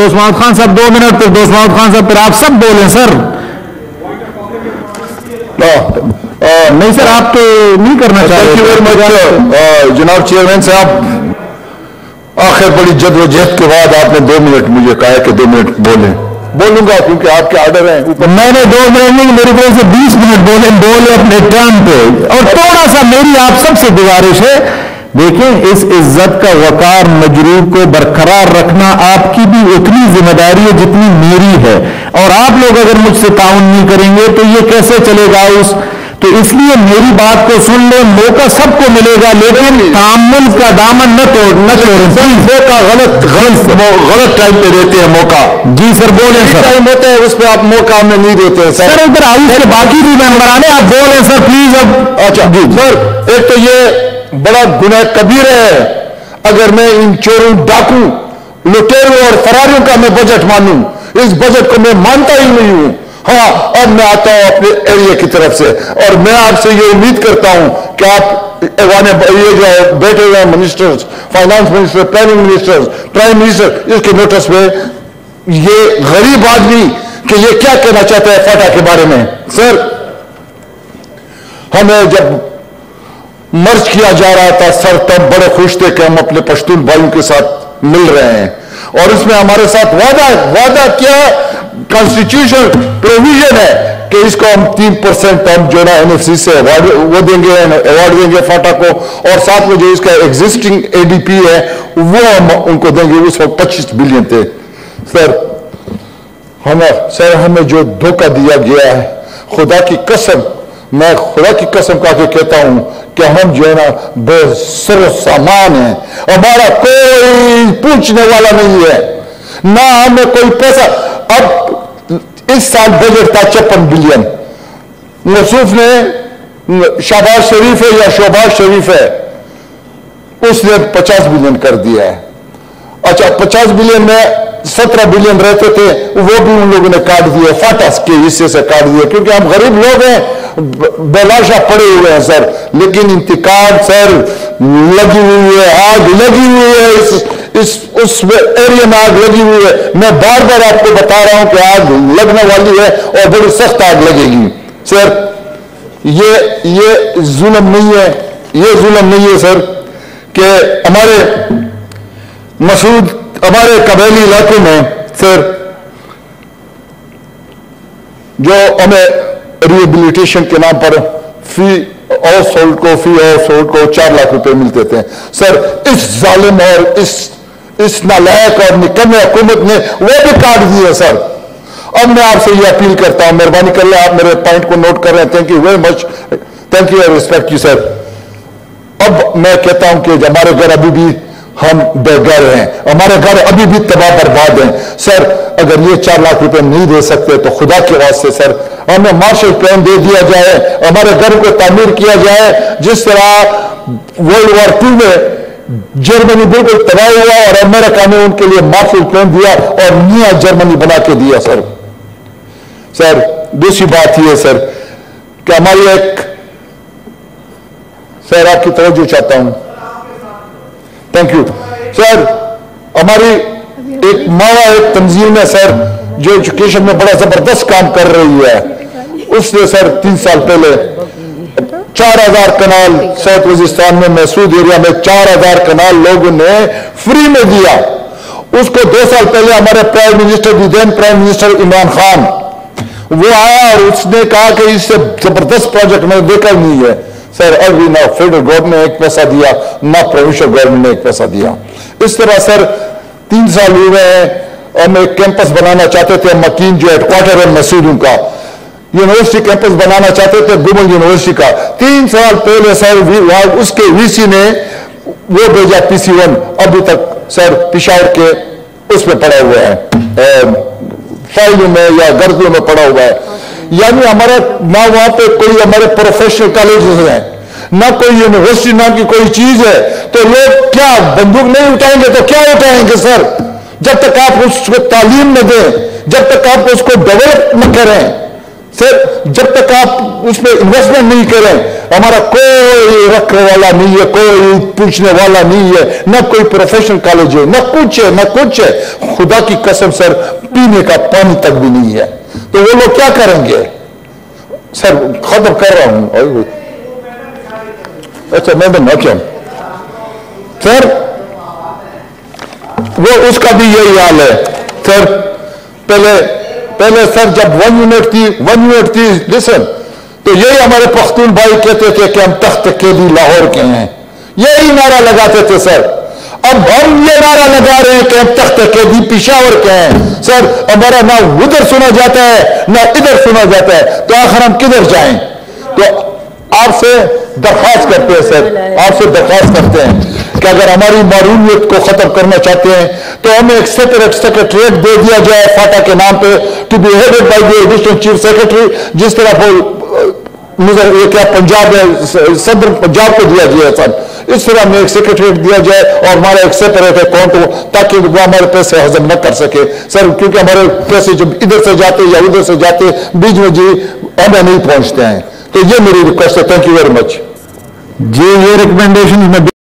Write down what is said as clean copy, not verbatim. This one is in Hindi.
दोस्त महमूद खान साहब 2 मिनट, फिर दोस्त महमूद खान साहब, फिर आप सब बोलें सर। नहीं सर, आप तो नहीं करना चाहते। जनाब चेयरमैन साहब, आखिर बड़ी जद्दोजहद के बाद आपने 2 मिनट मुझे कहा कि 2 मिनट बोलें। बोलूंगा क्योंकि आपके ऑर्डर हैं। मैंने 2 मिनट नहीं, मेरी तरफ से 20 मिनट बोले अपने टर्न पे। और थोड़ा सा मेरी आप सबसे गुजारिश है, देखें इस इज्जत का वकार मजरूर को बरकरार रखना आपकी भी उतनी जिम्मेदारी है जितनी मेरी है। और आप लोग अगर मुझसे ताउन नहीं करेंगे तो ये कैसे चलेगा। तो इसलिए मेरी बात को सुन ले, मौका सबको मिलेगा, लेकिन तामुल का दामन न छोड़ें। मौका गलत टाइम पे देते हैं मौका। जी सर, बोले सर। टाइम होता है उस पर आप मौका हमें नहीं देते हैं सर। इधर हाउस के बाकी भी मेंबर आने, आप बोले सर प्लीज। अब अच्छा जी सर, एक तो ये बड़ा गुनाह कबीर है अगर मैं इन चोरों, डाकू, लुटेरों और फरारियों का मैं बजट मानूं। इस बजट को मैं मानता ही नहीं हूं। हाँ, अब मैं आता हूं अपने एरिया की तरफ से, और मैं आपसे ये उम्मीद करता हूं कि आप ये जो बैठे हुए ministers, finance minister, planning minister, prime minister, इसके नोटिस में ये गरीब आदमी कि ये क्या कहना चाहता है फाटा के बारे में। सर, हमें जब मर्ज किया जा रहा था सर, तब बड़े खुश थे कि हम अपने पश्तून भाइयों के साथ मिल रहे हैं, और इसमें हमारे साथ वादा क्या कॉन्स्टिट्यूशन प्रोविजन है कि इसको हम 3% हम जो ना एनएफसी से वो देंगे, अवार्ड देंगे फाटा को, और साथ में जो इसका एग्जिस्टिंग एडीपी है वो हम उनको देंगे। उस वक्त 25 बिलियन थे सर। हमें जो धोखा दिया गया है, खुदा की कसम, मैं खुदा की कसम खा के कहता हूं कि हम जो है ना बेसर सामान है, हमारा कोई पूछने वाला नहीं है, ना हमें कोई पैसा। अब इस साल बजट था 56 बिलियन, मसूफ ने शहबाज शरीफ है या शोबाज शरीफ है, उसने 50 बिलियन कर दिया है। अच्छा, 50 बिलियन में 17 बिलियन रहते थे, वो भी उन लोगों ने काट दिए, फाटस के हिस्से से काट दिए, क्योंकि हम गरीब लोग हैं, बेलाशा पड़े हुए हैं सर। लेकिन इंतकाम सर लगी हुई है, आग लगी हुई है, उस एरिया में आग लगी हुई है। मैं बार बार आपको बता रहा हूं कि आग लगने वाली है और बड़ी सख्त आग लगेगी सर। ये जुल्म नहीं है, ये जुल्म नहीं है सर कि हमारे कबीली इलाकों में सर जो हमें रिहेबिलिटेशन के नाम पर फी हाउस होल्ड को 4 लाख रुपए मिलते थे सर। इस जालिम और इस नालायक और निकम्मे हुकूमत ने वो भी काट दिए सर। अब मैं आपसे ये अपील करता हूं, मेहरबानी कर ले, आप मेरे पॉइंट को नोट कर रहे हैं। Thank you very much, thank you और रिस्पेक्ट यू सर। अब मैं कहता हूं कि हमारे घर अभी भी हम बेघर हैं, हमारे घर अभी भी तबाह बर्बाद हैं सर। अगर ये 4 लाख रुपए नहीं दे सकते तो खुदा के वास्ते सर हमें मार्शल प्लान दे दिया जाए, हमारे घर को तामीर किया जाए। जिस तरह वर्ल्ड वॉर 2 में जर्मनी बिल्कुल तबाह हुआ और अमेरिका ने उनके लिए मार्शल प्लान दिया और नया जर्मनी बना के दिया सर। सर दूसरी बात यह सर कि हमारी सर आपकी तवज्जो चाहता हूं, थैंक यू सर। हमारी एक मावा एक तंजीम है सर जो एजुकेशन में बड़ा जबरदस्त काम कर रही है। उसने सर 3 साल पहले 4000 कनाल साउथ वजीरिस्तान में महसूद एरिया में 4000 कनाल लोगों ने फ्री में दिया। उसको 2 साल पहले हमारे prime minister prime minister Imran Khan वो आया और उसने कहा कि इससे जबरदस्त प्रोजेक्ट मैंने देखा नहीं है सर। अभी ना फेडरल गवर्नमेंट ने एक पैसा दिया, ना प्रोविंशियल गवर्नमेंट ने एक पैसा दिया। इस तरह सर 3 साल हुए हैं, हम एक कैंपस बनाना चाहते थे, मकीन जो हेडक्वार्टर है महसूद का, यूनिवर्सिटी कैंपस बनाना चाहते थे गुमल यूनिवर्सिटी का। 3 साल पहले सर उसके वीसी ने वो भेजा PC1, अभी तक सर पिशावर के उसमें पड़ा हुआ है, फाइलों में या गर्दियों में पड़ा हुआ है। यानी हमारा ना वहां पे कोई हमारे प्रोफेशनल कॉलेजेस हैं, ना कोई यूनिवर्सिटी, ना की कोई चीज है। तो लोग क्या बंदूक नहीं उठाएंगे तो क्या उठाएंगे सर? जब तक आप उसको तालीम न दें, जब तक आप उसको डेवलप न करें सर, जब तक आप उसमें इन्वेस्टमेंट नहीं करें, हमारा कोई रखने वाला नहीं है, कोई पूछने वाला नहीं है, न कोई प्रोफेशनल कॉलेज है, न कुछ है। खुदा की कसम सर, पीने का पानी तक भी नहीं है। तो वो लोग क्या करेंगे सर? खत्म कर रहा हूं। अच्छा मैडम, अच्छा सर, वो उसका भी यही हाल है सर। पहले सर जब 1 यूनिट थी लिसन, तो यही हमारे पख्तून भाई कहते थे कि हम तख्त केदी लाहौर के हैं, यही नारा लगाते थे सर। अब हम ये नारा लगा रहे हैं कि हम तख्त केदी पेशावर के हैं सर। हमारा ना उधर सुना जाता है ना इधर सुना जाता है, तो आखिर हम किधर जाएं? तो आपसे दरख्वास्त करते हैं सर, आपसे दरख्वास्त करते हैं कि अगर हमारी मारूनियत को खत्म करना चाहते हैं तो हमें एक सेक्रेटरीट दे दिया जाए फाटा के नाम पे, to be headed by the additional chief secretary, जिस तरह ये क्या पंजाब है, सदर पंजाब को दिया गया सर, इस तरह हमें एक सेक्रेटरीट दिया जाए और हमारा एक सेपरेट अकाउंट हो, ताकि वो हमारे पैसे हजम न कर सके सर, क्योंकि हमारे पैसे जब इधर से जाते या उधर से जाते बीच में जी हमें नहीं पहुंचते हैं। तो ये मेरी रिक्वेस्ट है। थैंक यू वेरी मच जी। ये रिकमेंडेशन में